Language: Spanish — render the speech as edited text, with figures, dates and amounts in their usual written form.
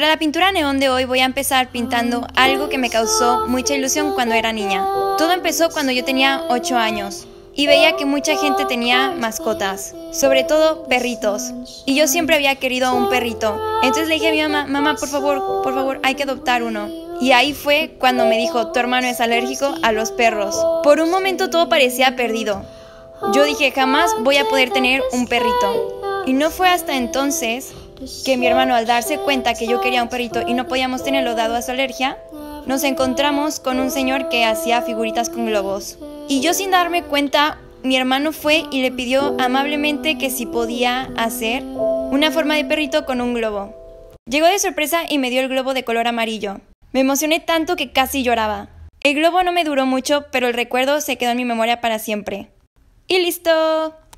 Para la pintura neón de hoy voy a empezar pintando algo que me causó mucha ilusión cuando era niña. Todo empezó cuando yo tenía 8 años y veía que mucha gente tenía mascotas, sobre todo perritos. Y yo siempre había querido un perrito. Entonces le dije a mi mamá, mamá, por favor, hay que adoptar uno. Y ahí fue cuando me dijo, tu hermano es alérgico a los perros. Por un momento todo parecía perdido. Yo dije, jamás voy a poder tener un perrito. Y no fue hasta entonces que mi hermano, al darse cuenta que yo quería un perrito y no podíamos tenerlo dado a su alergia, nos encontramos con un señor que hacía figuritas con globos. Y yo, sin darme cuenta, mi hermano fue y le pidió amablemente que si podía hacer una forma de perrito con un globo. Llegó de sorpresa y me dio el globo de color amarillo. Me emocioné tanto que casi lloraba. El globo no me duró mucho, pero el recuerdo se quedó en mi memoria para siempre. ¡Y listo!